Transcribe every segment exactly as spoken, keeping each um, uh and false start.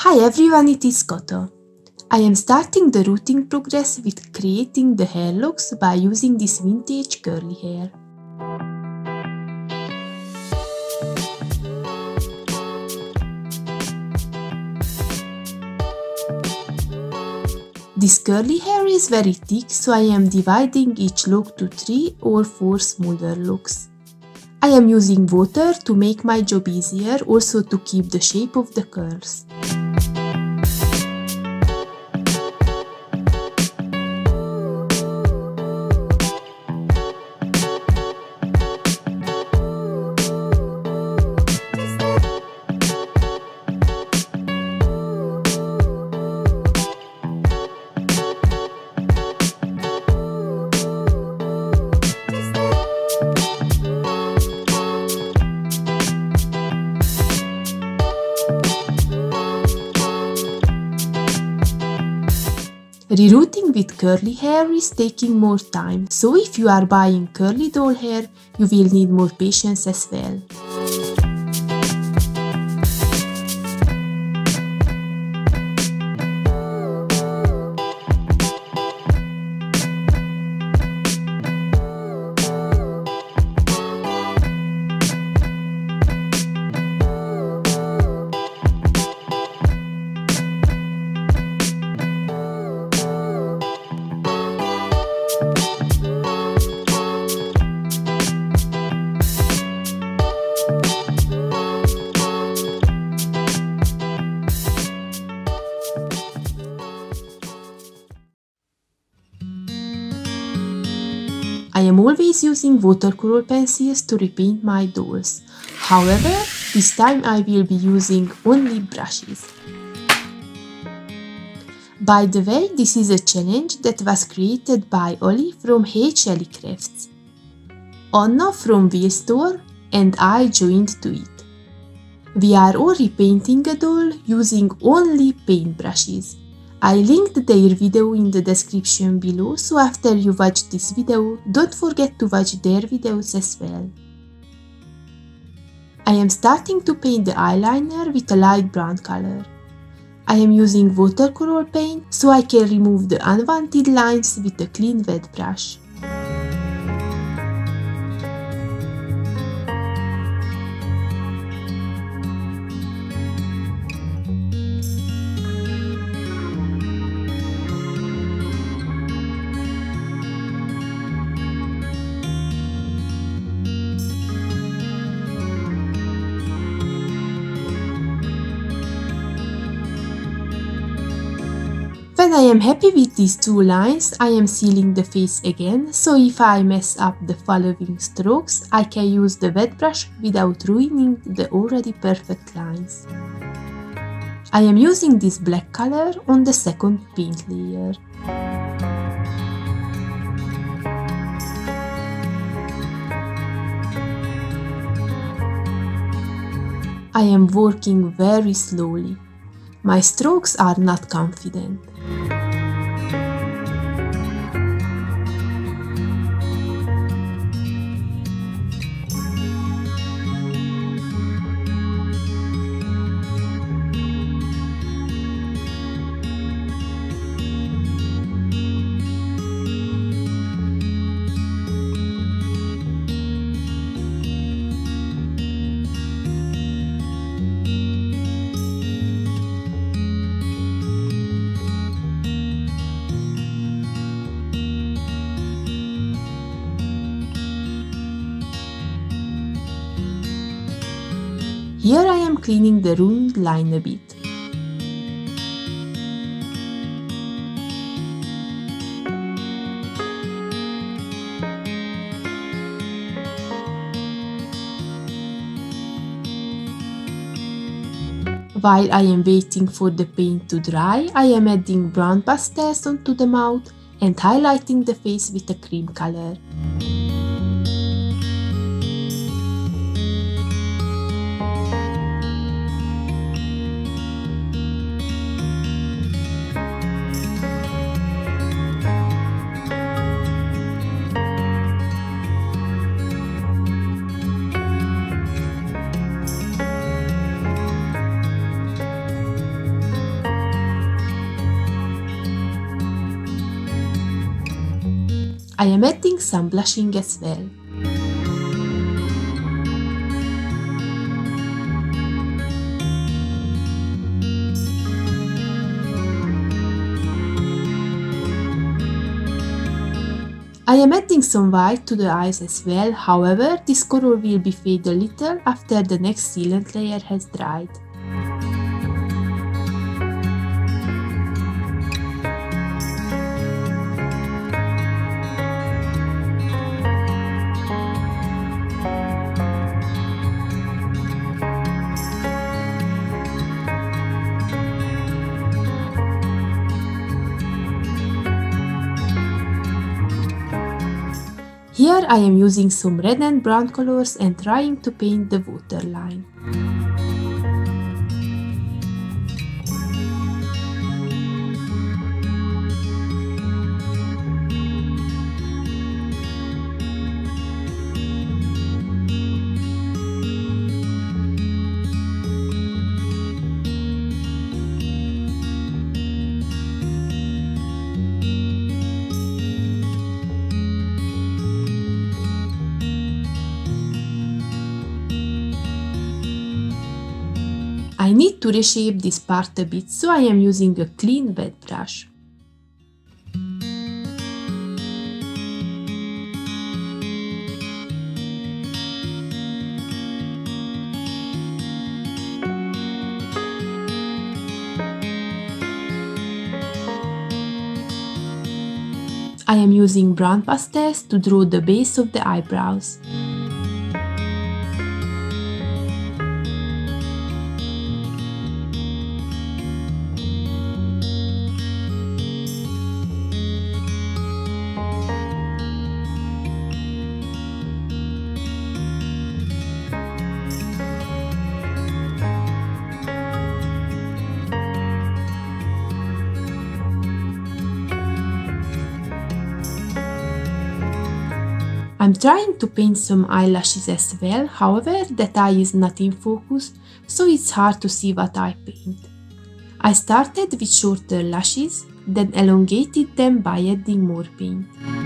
Hi everyone, it is Koto. I am starting the rooting progress with creating the hair locks by using this vintage curly hair. This curly hair is very thick, so I am dividing each lock to three or four smaller locks. I am using water to make my job easier, also to keep the shape of the curls. Rerooting with curly hair is taking more time, so if you are buying curly doll hair, you will need more patience as well. I am always using watercolor pencils to repaint my dolls. However, this time I will be using only brushes. By the way, this is a challenge that was created by Oli from Hey Shelly Crafts. Anna from Wheel Store and I joined to it. We are all repainting a doll using only paint brushes. I linked their video in the description below, so after you watch this video, don't forget to watch their videos as well. I am starting to paint the eyeliner with a light brown color. I am using watercolor paint, so I can remove the unwanted lines with a clean wet brush. When I am happy with these two lines, I am sealing the face again, so if I mess up the following strokes, I can use the wet brush without ruining the already perfect lines. I am using this black color on the second paint layer. I am working very slowly. My strokes are not confident. Here I am cleaning the ruined line a bit. While I am waiting for the paint to dry, I am adding brown pastels onto the mouth and highlighting the face with a cream color. I am adding some blushing as well. I am adding some white to the eyes as well, however, this color will be fade a little after the next sealant layer has dried. Here I am using some red and brown colors and trying to paint the waterline. I need to reshape this part a bit, so I am using a clean wet brush. I am using brown pastels to draw the base of the eyebrows. I'm trying to paint some eyelashes as well, however that eye is not in focus, so it's hard to see what I paint. I started with shorter lashes, then elongated them by adding more paint.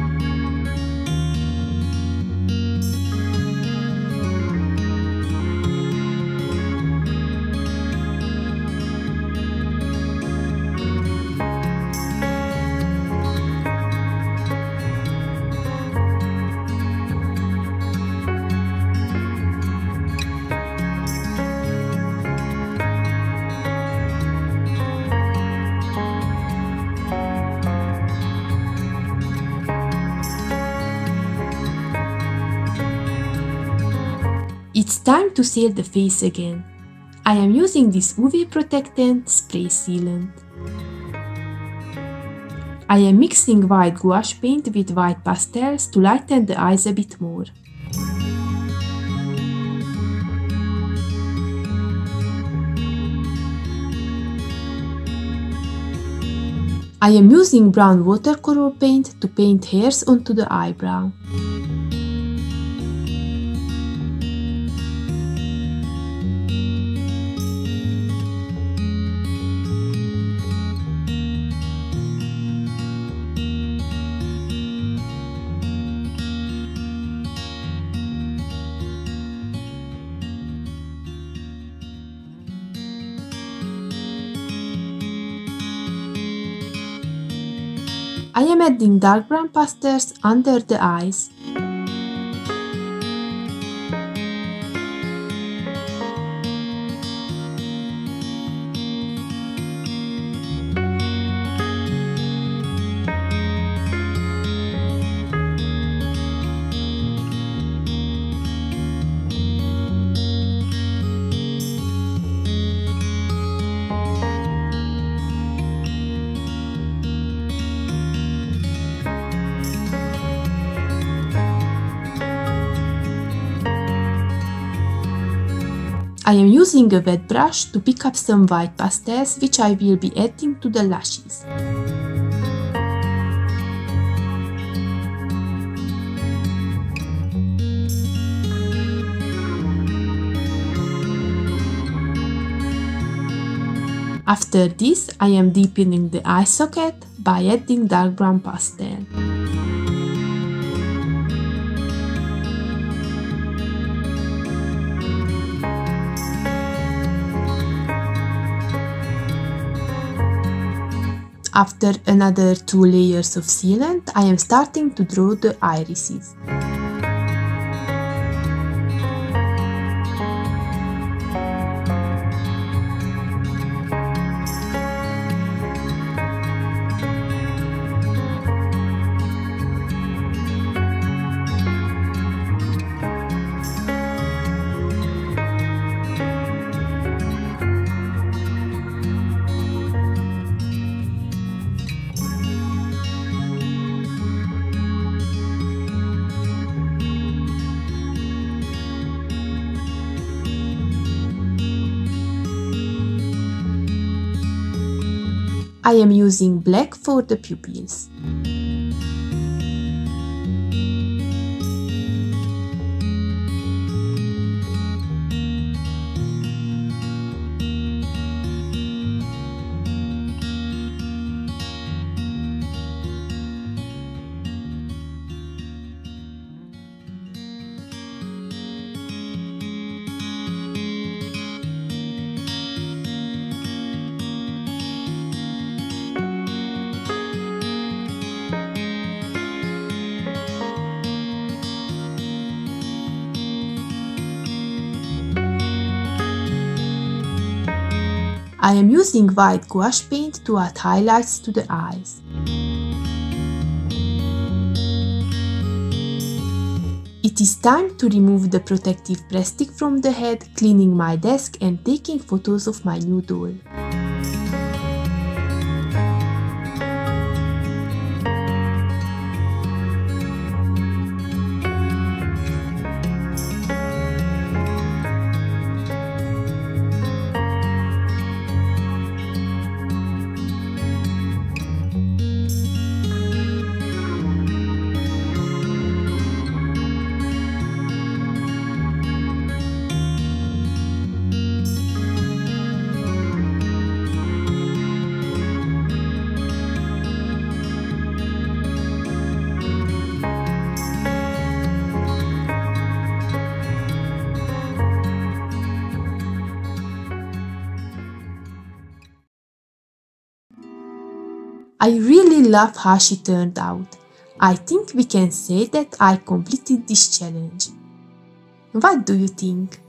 It's time to seal the face again. I am using this U V protectant spray sealant. I am mixing white gouache paint with white pastels to lighten the eyes a bit more. I am using brown watercolor paint to paint hairs onto the eyebrow. I am adding dark brown pastels under the eyes. I am using a wet brush to pick up some white pastels, which I will be adding to the lashes. After this, I am deepening the eye socket by adding dark brown pastel. After another two layers of sealant, I am starting to draw the irises. I am using black for the pupils. I am using white gouache paint to add highlights to the eyes. It is time to remove the protective plastic from the head, cleaning my desk and taking photos of my new doll. I really love how she turned out. I think we can say that I completed this challenge. What do you think?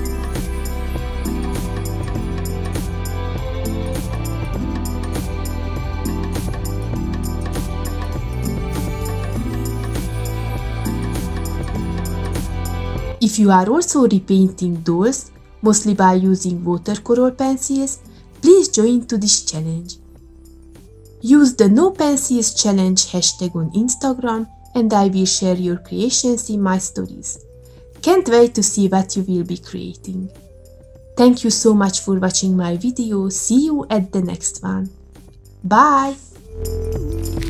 If you are also repainting dolls, mostly by using watercolor pencils, please join to this challenge. Use the No Pencils Challenge hashtag on Instagram and I will share your creations in my stories. Can't wait to see what you will be creating. Thank you so much for watching my video. See you at the next one. Bye!